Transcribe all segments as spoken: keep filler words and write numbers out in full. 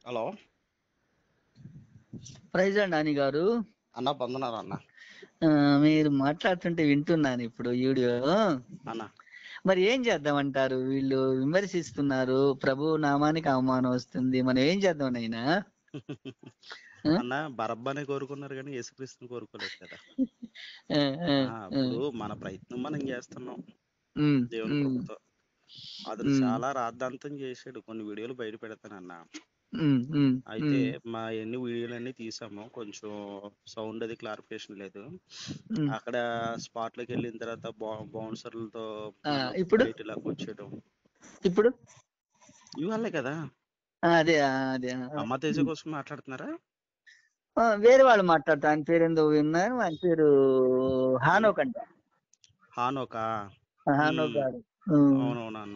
Hello! Praise lord Nani గారు. అన్న బంధనాలు అన్న. ఆహ్, మీరు మాట్లాడుతుంటే వింటున్నానిప్పుడు వీడియో. అన్న. మరి ఏం చేద్దామంటారు? వీళ్ళు విమర్శిస్తున్నారు. ప్రభువు నామానికి అవమానం వస్తుంది. మనం ఏం చేద్దాం నాయనా? ఆ! అన్న బరబ్బనే కోరుకున్నారు గానీ యేసుక్రీస్తుని కోరుకోలేదు కదా! ఆ! ఆ! ఆ! ఆ! ఇప్పుడు మన ప్రయత్నం మనం చేస్తున్నాం. హ్మ్. దేవుని హ్మ్. కృపతో. అతను హ్మ్. చాలా రాద్ధాంతం చేశాడు. కొన్ని వీడియోలు బయట పెడతానన్న. హ్మ్. హ్మ్. అయితే హ్మ్. మా ఎన్ని వీడియోలన్నీ తీసాము. కొంచెం సౌండ్ అది క్లారిఫికేషన్ లేదు. హ్మ్. అక్కడ స్పాట్‌లోకెళ్ళిన తర్వాత బౌ బౌన్సర్‌లతో ఆ! నన్ను ఇప్పుడు? బయట లాక్కొచ్చేయడం. ఇప్పుడు? ఇవాళే కదా! ఆ! అదే. ఆ! అదే. ఆ! అమ్మ తేజ హ్మ్. కోసం మాట్లాడుతున్నారా? ఆ! వేరే వాళ్ళు మాట్లాడతారు. ఆయన పేరేందో విన్నాను. ఆయన పేరు హ్మ్. హానోక్ అంట. హానోకా? హానోక్ హ్మ్. గారు. హ్మ్. అవునవునన్న.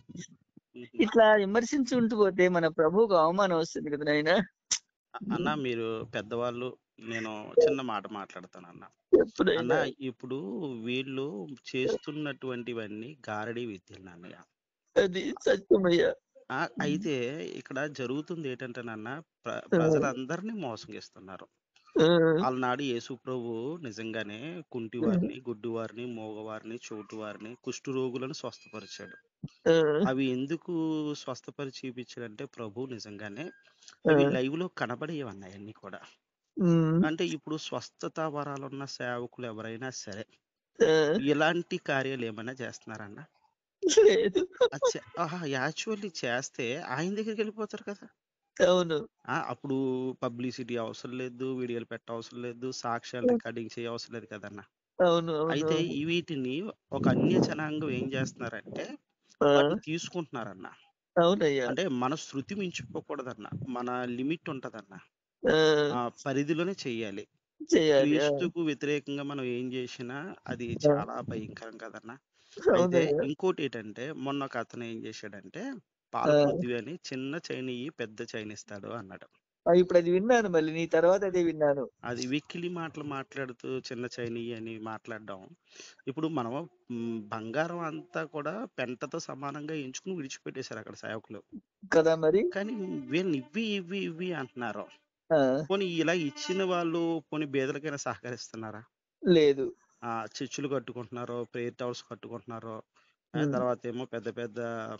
హుహు. ఇట్లా విమర్శించుకుంటూ పోతే మన ప్రభువుకు అవమానం వస్తుంది కదా నాయనా. అ అన్న మీరు పెద్దవాళ్ళు, నేను చిన్న మాట మాట్లాడతానన్న. అన్న ఎప్పుడైనా ఇప్పుడు వీళ్ళు చేస్తున్నటువంటివన్నీ గారడీ విద్యలన్నయ్య. అది సత్యమయ్యా. ఆ! అయితే ఇక్కడ జరుగుతుంది ఏటంటేనన్న ప్ర ఆ! ప్రజలందరినీ మోసం చేస్తున్నారు. ఆ! ఆలనాడు యేసు ప్రభువు నిజంగానే కుంటివారిని, గుడ్డివారిని, మూగవారిని, చెవిటివారిని, కుష్ఠరోగులను స్వస్థపరిచాడు. ఆ! అవి ఎందుకు స్వస్థపరిచి చూపించాడంటే ప్రభువు నిజంగానే ఆ! ఇవి లైవ్‌లో కనబడేవన్న అయన్నీ కూడా. హ్మ్. అంటే ఇప్పుడు స్వస్థత వరాలున్న సేవకులు ఎవరైనా సరే, ఆ! ఇలాంటి కార్యాలు ఏమైనా చేస్తున్నారన్న? లేదు. అది చే అహా! యాక్చువల్లీ చేస్తే ఆయన దగ్గరికెళ్ళిపోతారు కదా! అవును. ఆ! అప్పుడు పబ్లిసిటీ అవసరం లేదు, వీడియోలు పెట్టవసరం లేదు, సాక్ష్యాలు రికార్డింగ్ చేయవసరం లేదు కదన్న! అవును. అవును. అయితే అవును. ఈ వీటిని ఒక అన్య జనాంగం ఏం చేస్తున్నారంటే, ఆ! వాటిని తీసుకుంటున్నారన్న. అవునయ్యా. అంటే మన శృతి మించిపోకూడదన్న. మన లిమిట్ ఉంటదన్న. ఆ! ఆ పరిధిలోనే చెయ్యాలి. చేయాలి. ఆ! క్రీస్తుకు వ్యతిరేకంగా మనం ఏం జేషినా అది ఆ! చాలా భయంకరం కదన్నా! అయితే అవునయ్యా. ఇంకోటేటంటే మొన్న ఒకతను ఏం జేశాడంటే, ఆ! పాల పృథ్వీ అని చిన్న చైనియ్యి పెద్ద చైనిస్తాడు అన్నాడు. ఆ! ఇప్పుడది విన్నాను మళ్ళీ. నీ తర్వాత అదే విన్నాను. అది వెకిలి మాటలు మాట్లాడుతూ చిన్న చైనియ్యి అని మాట్లాడడం. ఇప్పుడు మనం హ్మ్, బంగారం అంతా కూడా పెంటతో సమానంగా ఎంచుకొని విడిచిపెట్టేసారు అక్కడ సేవకులు. కదా మరి. కానీ వీళ్ళని ఇవ్వి, ఇవ్వి, ఇవ్వి అంటున్నారు. ఆ! పోనీ ఇలా ఇచ్చిన వాళ్ళు పోనీ బీదలకైనా సహకరిస్తున్నారా? లేదు. ఆ! చర్చులు కట్టుకుంటున్నారు. ప్రేయర్ టవర్స్ కట్టుకుంటున్నారు. ఆ! హ్మ్. తర్వాతేమో పెద్ద పెద్ద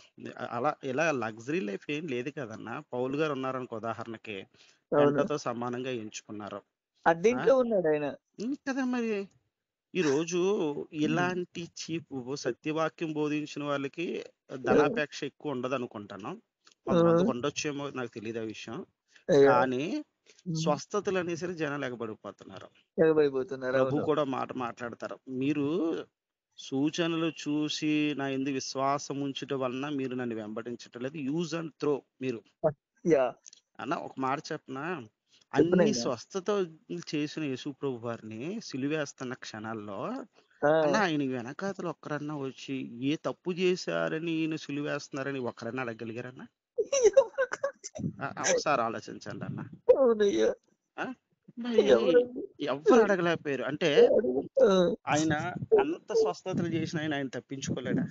అ అలా ఇలా లగ్జరీ లైఫ్ ఏం లేదు కదన్నా! పౌలు గారు ఉన్నారనుకో ఉదాహరణకి. అవును. పెంటతో సమానంగా ఎంచుకున్నారు. ఆ! అద్దెంట్లో ఉన్నాడాయన. హ్మ్. కదా మరి. ఈరోజు హ్మ్. ఇలాంటి చీపు సత్యవాక్యం బోధించిన వాళ్ళకి ఆ! ధనాపేక్ష ఎక్కువ ఉండదనుకుంటాను. ఆ! కొంతమందికి ఉండొచ్చేమో నాకు తెలీదు ఆ విషయం. అయ్యా! కానీ హ్మ్. స్వస్థతలనేసరికి జనాలు ఎగబడిపోతున్నారు. ఎగబడిపోతున్నారు. ప్రభు అవును. కూడా మాట మాట్లాడతారు. మీరు సూచనలు చూసి నా యందు విశ్వాసం ఉంచుట వలన మీరు నన్ను వెంబడించటం లేదు. యూజ్ అండ్ త్రో మీరు. యాహ్! అన్న ఒక మాట చెప్పనా? చెప్పు అన్ని నాయనా. స్వస్థతలు చేసిన యేసు ప్రభు వారిని సిలువేస్తున్న క్షణాల్లో ఆ! అన్న ఆయన వెనకాతల ఒక్కరన్నా వచ్చి ఏ తప్పు చేశారని ఈయన సిలువేస్తున్నారని ఒక్కరన్నా అడగగలిగారన్నా? ఆ! ఆ! ఒకసారి ఆలోచించండన్న. అవునయ్యా. ఆ! మరి ఎవరండి? ఎవ్వరు అడగలేకపోయారు. అంటే ఆ! ఆయన అంత స్వస్థతలు చేసిన ఆయన, ఆయన తప్పించుకోలేడా?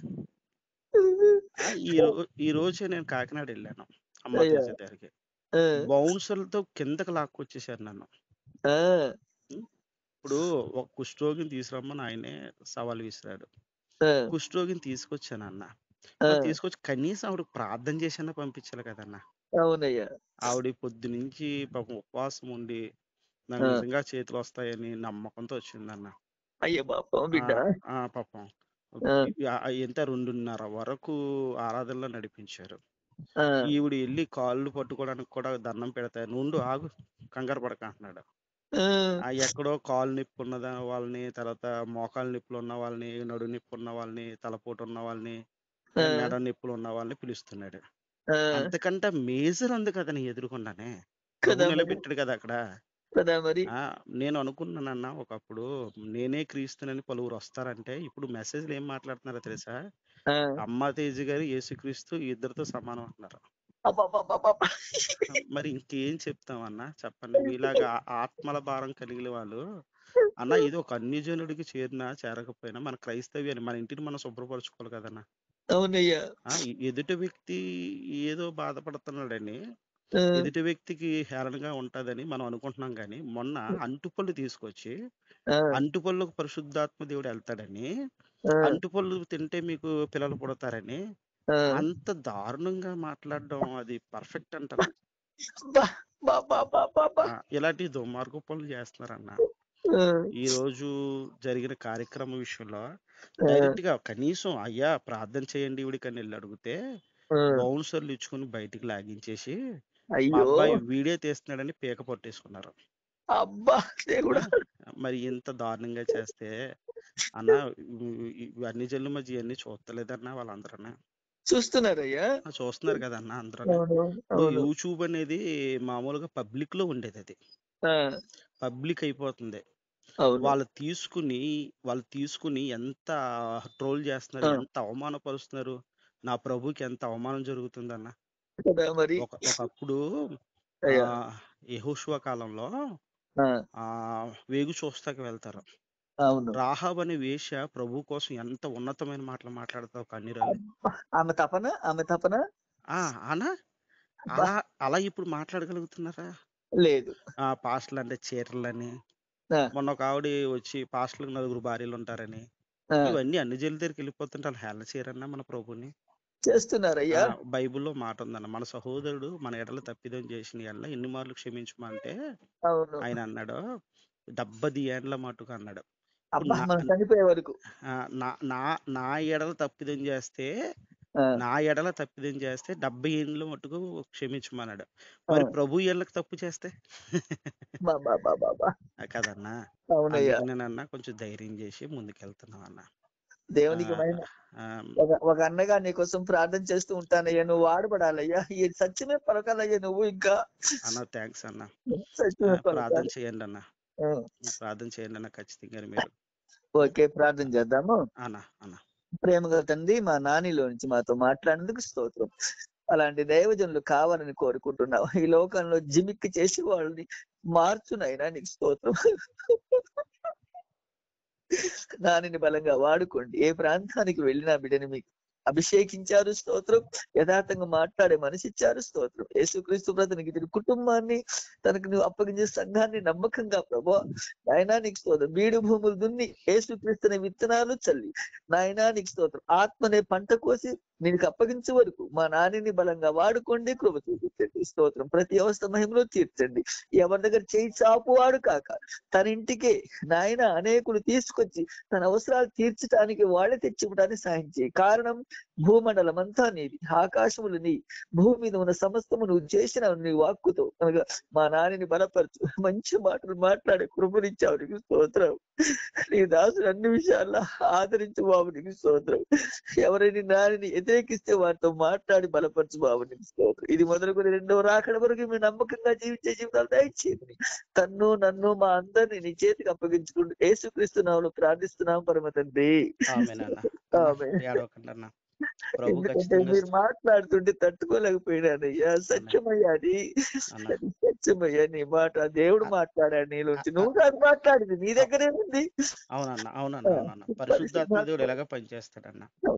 ఆ! ఈ రో ఈ రోజే నేను కాకినాడ ఎళ్ళాను. అమ్మ అయ్యా! తేజ దగ్గరికి. ఆ! బౌన్సర్‌లతో కిందకి లాక్కొచ్చేసారు నన్ను. ఆ! హ్మ్. ఇప్పుడు ఒక కుష్ఠరోగిని తీసుకురమ్మని ఆయనే సవాల్ విసిరాడు. ఆ! కుష్ఠరోగిని తీసుకొచ్చానన్న. ఆ! మరి తీసుకొచ్చి కనీసం ఆవిడకి ప్రార్థన చేసన్నా పంపించాలి కదన్నా! అవునయ్యా. ఆవిడ పొద్దునుంచి పాపం ఉపవాసం ఉండి, నాకు ఆ! నిజంగా చేతులొస్తాయని నమ్మకంతో వచ్చిందన్న. అయ్య పాపం ఆ! బిడ్డ. ఆ! పాపం. ఆ! ఇ ఆహ్, ఎంత రెండున్నర వరకు ఆరాధనలో నడిపించారు. ఆ! ఈవిడ ఎళ్లి కాళ్ళు పట్టుకోవడానికి కూడా దండం పెడితే, "నుండు ఆగు కంగారు పడక" అంటున్నాడు. ఆ! ఆ! ఎక్కడో కాళ్ళు నొప్పున్న దా వాళ్ళని, తర్వాత మోకాళ్ళ నొప్పులున్న వాళ్ళని, నడుము నొప్పున్న వాళ్ళని, తలపోటు ఉన్న వాళ్ళని, ఆ! ఆహ్, మెడ నొప్పులున్న వాళ్ళని పిలుస్తున్నాడు. ఆ! అంతకంటే మేజర్ ఉంది కదా నీ ఎదురుగుండానే. కదా ప్రభు మరి. నిలబెట్టాడు కదా అక్కడ. కదా మరి. ఆ! నేను అనుకున్నానన్న ఒకప్పుడు నేనే క్రీస్తునని పలువురొస్తారంటే, ఇప్పుడు మెసేజ్‌లో ఏం మాట్లాడుతున్నారో తెలుసా? ఆ! అమ్మ తేజ గారు, యేసుక్రీస్తు ఇద్దరితో సమానం అంటున్నారు. అబ్బబ్బబ్బబ్బబ్బా! మరి ఇంకేం చెప్తామన్నా చెప్పండి. మీలాగా ఆ ఆత్మల భారం కలిగిన వాళ్ళు అన్న ఇది ఒక అన్యజనుడికి చేరినా, చేరకపోయినా మన క్రైస్తవ్యాన్ని మన ఇంటిని మనం శుభ్రపరచుకోవాలి కదన్నా! అవునయ్యా. ఆ! ఎ ఎదుటి వ్యక్తి ఏదో బాధపడుతున్నాడని ఆ, ఎదుటి వ్యక్తికి హేళనగా ఉంటదని మనం అనుకుంటున్నాం గానీ, మొన్న అంటుపళ్ళు తీసుకొచ్చి, ఆ, అంటుపళ్ళకు పరిశుద్ధాత్మ దేవుడు ఎళ్తాడని, ఆ, అంటుపళ్ళు తింటే మీకు పిల్లలు పుడతారని, ఆ. అంత దారుణంగా మాట్లాడడం అది పర్ఫెక్ట్ అంటారా? బా, బా, బా, బా, బా, బా. ఆ! ఇలాంటి దుర్మార్గపు పనులు చేస్తున్నారన్న. ఆ, ఈరోజు జరిగిన కార్యక్రమం విషయంలో ఆ, డైరెక్ట్‌గా కనీసం అయ్యా ప్రార్థన చేయండి ఈవిడికని ఎళ్లి అడిగితే, ఆ. బౌన్సర్‌లు ఇచ్చుకొని బయటికి లాగించేసి, మా అయ్యో, అబ్బాయి వీడియో తీస్తున్నాడని పీక పట్టేసుకున్నారు. అబ్బా ఆ! దేవుడా. మరి ఇంత దారుణంగా చేస్తే అన్న ఇ ఇవన్నీ జనుల మధ్య ఇయన్నీ చూత్తలేదన్నా వాళ్ళందరూను. చూస్తున్నారయ్యా. ఆ! చూస్తున్నారు కదన్నా అందరూను. అవును, ఇప్పుడు అవును. యూట్యూబ్ అనేది మామూలుగా పబ్లిక్‌లో ఉండేదది. ఆ, పబ్లిక్ అయిపోతుంది. అవును. వాళ్ళు తీసుకుని, వాళ్ళు తీసుకుని ఎంత ట్రోల్ చేస్తున్నారు, ఆ, ఎంత అవమానపరుస్తున్నారు. నా ప్రభుకి ఎంత అవమానం జరుగుతుందన్న. కదా మరి. ఒక ఒకప్పుడు అయ్యా. ఆహ్, యెహోషువ కాలంలో ఆ, ఆహ్, వేగు చూస్తాకి వెళ్తారు. అవును. రాహాబ్ అనే వేశ్య ప్రభువు కోసం ఎంత ఉన్నతమైన మాటలు మాట్లాడతావు కన్నీరల్లి. అబ్బా, ఆమె తపన, ఆమె తపన. ఆ! అనా అబ్బా, అలా అలా ఇప్పుడు మాట్లాడగలుగుతున్నారా? లేదు. ఆ! పాస్టర్‌లంటే చీటలని. ఆ, మొన్న ఒక ఆవిడ వచ్చి పాస్టర్‌లకు నలుగురు భార్యలుంటారని. ఆ, ఇవన్నీ అన్ని జనుల దగ్గరికెళ్ళిపోతుంటే ఆళ్ళు హేళన చేయరన్నా మన ప్రభువుని. ఆ! చేస్తున్నారయ్యా. బైబిల్‌లో మాటుందన్న. మన సహోదరుడు మన ఎడల తప్పిదం చేసిన యెడల ఎన్ని మార్లు క్షమించుమా అంటే, అవును. ఆయన అన్నాడు, డెబ్బై ఏండ్ల మట్టుకు అన్నాడు. ఇప్పుడు అబ్బా, నా మనం చనిపోయే వరకు. ఆహ్, నా నా నా ఎడల తప్పిదం చేస్తే, ఆ, నా ఎడల తప్పిదం చేస్తే డెబ్బై ఏండ్ల మట్టుకు క్షమించమన్నాడు. ఆ. మరి ప్రభు ఎడలకి తప్పు చేస్తే? బా, బా, బా, బా, బా. ఆ! కదన్నా! అవునయ్యా. అందుకనేనన్నా కొంచెం ధైర్యం చేసి ముందుకెళ్తున్నామన్న. దేవునికి ఆహ్, మహిమ. ఆహ్, ఒక ఒక అన్నగా నీకోసం ప్రార్థన చేస్తూ ఉంటానయ్యా. నువ్వు వాడబడాలయ్యా. ఈ సత్యమే పలకాలయ్యా నువ్వు ఇంకా. అన్న థాంక్స్ అన్న. సత్యమే ఆహ్, ప్రార్థన పలకాలి. చేయండన్న. ఆ, ప్రార్థన చేయండన్న ఖచ్చితంగానే మీరు. ఓకే, ప్రార్థన చేద్దాము. అన్న, అన్న. ప్రేమగల తండ్రి, మా నానిలో నుంచి మాతో మాట్లాడినందుకు స్తోత్రం. అలాంటి దైవజనులు కావాలని కోరుకుంటున్నావు. ఈ లోకంలో జిమిక్కి చేసి వాళ్ళని మార్చునైనా నీకు స్తోత్రం. దానిని బలంగా వాడుకోండి. ఏ ప్రాంతానికి వెళ్ళినా బిడ్డని మీకు అభిషేకించారు, స్తోత్రం. యథార్థంగా మాట్లాడే మనిషి ఇచ్చారు, స్తోత్రం. యేసుక్రీస్తు బ్రతునికి ఇతని కుటుంబాన్ని, తనకు నువ్వు అప్పగించే సంఘాన్ని నమ్మకంగా ప్రభా నాయనా నీకు స్తోత్రం. బీడు భూములు దున్ని యేసుక్రీస్తు అనే విత్తనాలు చల్లి నాయనా నీకు స్తోత్రం. ఆత్మనే పంట కోసి నీకు అప్పగించే వరకు మా నానిని బలంగా వాడుకోండి, కృప చూపించండి, స్తోత్రం. ప్రతి అవస్థ మహిమలో తీర్చండి. ఎవరి దగ్గర చేయి చాపువాడు కాక తన ఇంటికే నాయన అనేకులు తీసుకొచ్చి తన అవసరాలు తీర్చడానికి వాళ్ళే తెచ్చివ్వడానికి సాయం చేయి. కారణం భూమండలం అంతా నీది, ఆకాశములు నీ, భూమి మీద ఉన్న సమస్తము నువ్వు చేసిన నీ వాక్కుతో అనగా మా నాన్నని బలపరచు. మంచి మాటలు మాట్లాడే కృపనిచ్చావు, నీకు స్తోత్రం. నీ దాసుడు అన్ని విషయాల్లో ఆదరించు బాబు, నీకు స్తోత్రం. ఎవరైనా నానిని వ్యతిరేకిస్తే వారితో మాట్లాడి బలపరచు బాబు, నీకు స్తోత్రం. ఇది మొదలుకొని రెండవ రాకడ వరకు మీరు నమ్మకంగా జీవించే జీవితాలు దయచేయండి. తన్ను నన్ను మా అందరిని నీ చేతికి అప్పగించుకుంటూ యేసుక్రీస్తు నామములో ప్రార్థిస్తున్నాం పరమ తండ్రి. ఆమేనన్న. అన్న ఆమేన్. ఏడవకండన్న. ప్రభు ఎందుకంటే ఖచ్చితంగా మీరు స్ మాట్లాడుతుంటే తట్టుకోలేకపోయినానయ్యా. అన్న, సత్యమయ్యా అది. అన్న. అది సత్యమయ్యా నీ మాట. దేవుడు అ మాట్లాడాడు అ నీలోంచి. అ నువ్వు కాదు మాట్లాడింది. నీ అవ్ దగ్గరే ఉంది. అవునన్న. అవునన్న. ఆ, అవునన్న. పరిశుద్ధాత్మ పరిశుద్ధాత్మ దేవుడు ఇలాగే పనిచేస్తాడన్న.